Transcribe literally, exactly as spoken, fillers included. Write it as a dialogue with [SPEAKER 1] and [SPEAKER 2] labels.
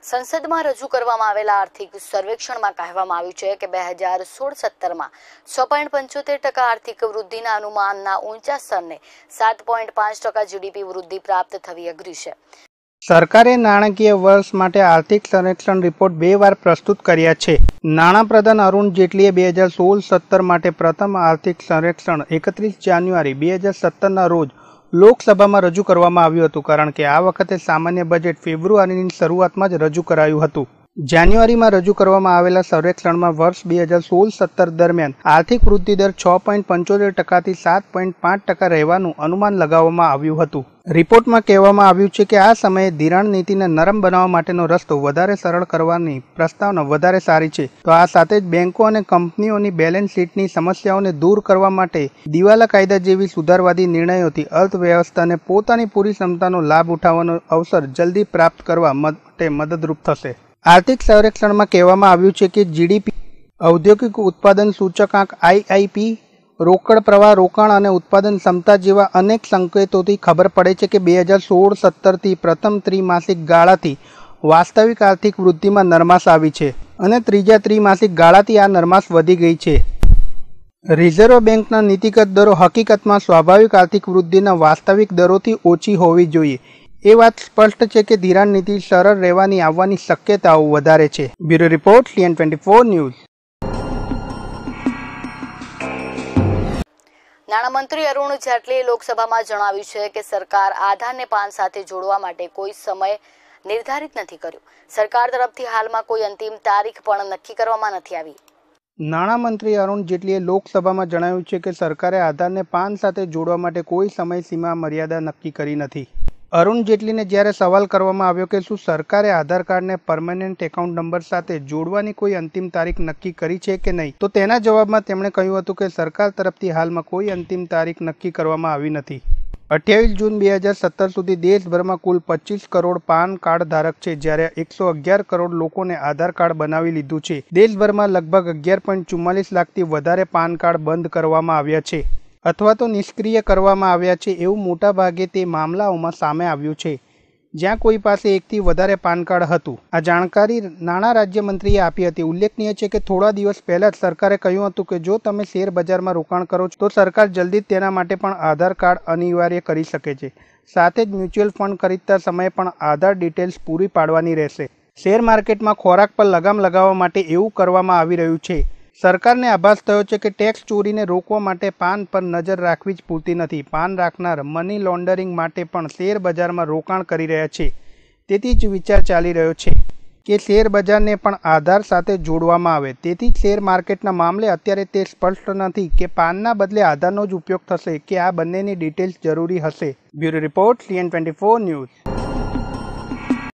[SPEAKER 1] સંસદમાં રજૂ કરવામાં આવેલા આર્થિક સર્વેક્ષણમાં કહેવામાં આવ્યું છે કે બે હજાર સોળ સત્તરમાં છ પોઈન્ટ પંચોતેર ટકા આર્થિક વૃદ્ધિના અનુમાનના ઊંચા સ્તરને સાત પોઈન્ટ પાંચ ટકા જીડીપી વૃદ્ધિ પ્રાપ્ત થવી અઘરી છે.
[SPEAKER 2] સરકારે નાણાકીય વર્ષ માટે આર્થિક સર્વેક્ષણ રિપોર્ટ બે વાર પ્રસ્તુત કર્યા છે. નાણાપ્રધાન અરુણ જેટલીએ બે હજાર સોળ સત્તર માટે પ્રથમ આર્થિક સર્વેક્ષણ એકત્રીસ જાન્યુઆરી બે હજાર સત્તરના રોજ લોકસભામાં રજૂ કરવામાં આવ્યું હતું, કારણ કે આ વખતે સામાન્ય બજેટ ફેબ્રુઆરીની શરૂઆતમાં જ રજૂ કરાયું હતું. જાન્યુઆરીમાં રજૂ કરવામાં આવેલા સર્વેક્ષણમાં વર્ષ બે હજાર સોળ સત્તર દરમિયાન આર્થિક વૃદ્ધિ દર છ પોઈન્ટ પંચોતેર ટકાથી સાત પોઈન્ટ પાંચ ટકા રહેવાનું અનુમાન લગાવવામાં આવ્યું હતું. રિપોર્ટમાં કહેવામાં આવ્યું છે કે આ સમયે ધિરાણ નીતિને નરમ બનાવવા માટેનો રસ્તો વધારે સરળ કરવાની પ્રસ્તાવના વધારે સારી છે. તો આ સાથે જ બેંકો અને કંપનીઓની બેલેન્સ શીટની સમસ્યાઓને દૂર કરવા માટે દિવાલા કાયદા જેવી સુધારવાદી નિર્ણયોથી અર્થવ્યવસ્થાને પોતાની પૂરી ક્ષમતાનો લાભ ઉઠાવવાનો અવસર જલ્દી પ્રાપ્ત કરવા માટે મદદરૂપ થશે. આર્થિક સર્વેક્ષણમાં કહેવામાં આવ્યું છે કે જીડીપી, ઔદ્યોગિક ઉત્પાદન સૂચકાંક આઈઆઈપી, રોકડ પ્રવાહ, રોકાણ અને ઉત્પાદન ક્ષમતા જેવા અનેક સંકેતોથી ખબર પડે છે કે બે હજાર સોળ સત્તરથી પ્રથમ ત્રિમાસિક ગાળાથી વાસ્તવિક આર્થિક વૃદ્ધિમાં નરમાશ આવી છે અને ત્રીજા ત્રિમાસિક ગાળાથી આ નરમાશ વધી ગઈ છે. રિઝર્વ બેંકના નીતિગત દરો હકીકતમાં સ્વાભાવિક આર્થિક વૃદ્ધિના વાસ્તવિક દરોથી ઓછી હોવી જોઈએ. એ વાત સ્પષ્ટ છે કે ધિરાણ નીતિ સરળ રહેવાની આવવાની શક્યતાઓ વધારે છે. Bureau report, CN twenty four news.
[SPEAKER 1] નાણામંત્રી અરુણ જેટલીએ લોકસભામાં જણાવ્યું છે કે સરકાર આધારને પાન સાથે જોડવા માટે કોઈ સમય નિર્ધારિત નથી કર્યો. સરકાર તરફથી હાલમાં કોઈ અંતિમ તારીખ પણ નક્કી કરવામાં નથી આવી.
[SPEAKER 2] નાણામંત્રી અરુણ જેટલીએ લોકસભામાં જણાવ્યું છે કે સરકારે આધારને પાન સાથે જોડવા માટે કોઈ સમય સીમા મર્યાદા નક્કી કરી નથી. અરુણ જેટલીને જ્યારે સવાલ કરવામાં આવ્યો કે શું સરકારે આધાર કાર્ડને પરમેનન્ટ એકાઉન્ટ નંબર સાથે જોડવાની કોઈ અંતિમ તારીખ નક્કી કરી છે કે નહીં, તો તેના જવાબમાં તેમણે કહ્યું હતું કે સરકાર તરફથી હાલમાં કોઈ અંતિમ તારીખ નક્કી કરવામાં આવી નથી. અઠ્યાવીસ જૂન બે હજાર સત્તર સુધી દેશભરમાં કુલ પચીસ કરોડ પાન કાર્ડ ધારક છે, જ્યારે એકસો અગિયાર કરોડ લોકોને આધાર કાર્ડ બનાવી લીધું છે. દેશભરમાં લગભગ અગિયાર પોઈન્ટ ચુમ્માલીસ લાખથી વધારે પાન કાર્ડ બંધ કરવામાં આવ્યા છે અથવા તો નિષ્ક્રિય કરવામાં આવ્યા છે. એવું મોટા ભાગે તે મામલાઓમાં સામે આવ્યું છે જ્યાં કોઈ પાસે એકથી વધારે પાન કાર્ડ હતું. આ જાણકારી નાણાં રાજ્યમંત્રીએ આપી હતી. ઉલ્લેખનીય છે કે થોડા દિવસ પહેલા જ સરકારે કહ્યું હતું કે જો તમે શેર બજારમાં રોકાણ કરો છો તો સરકાર જલ્દી જ તેના માટે પણ આધાર કાર્ડ અનિવાર્ય કરી શકે છે. સાથે જ મ્યુચ્યુઅલ ફંડ ખરીદતા સમયે પણ આધાર ડિટેલ્સ પૂરી પાડવાની રહેશે. શેર માર્કેટમાં ખોરાક પર લગામ લગાવવા માટે એવું કરવામાં આવી રહ્યું છે. સરકારને આભાસ થયો છે કે ટેક્સ ચોરીને રોકવા માટે પાન પર નજર રાખવી જ પૂરતી નથી. પાન રાખનાર મની લોન્ડરિંગ માટે પણ શેર બજારમાં રોકાણ કરી રહ્યા છે. તેથી જ વિચાર ચાલી રહ્યો છે કે શેર બજારને પણ આધાર સાથે જોડવામાં આવે. તેથી જ શેર માર્કેટના મામલે અત્યારે તે સ્પષ્ટ નથી કે પાનના બદલે આધારનો જ ઉપયોગ થશે કે આ બંનેની ડિટેલ્સ જરૂરી હશે. Bureau report, CN twenty four news.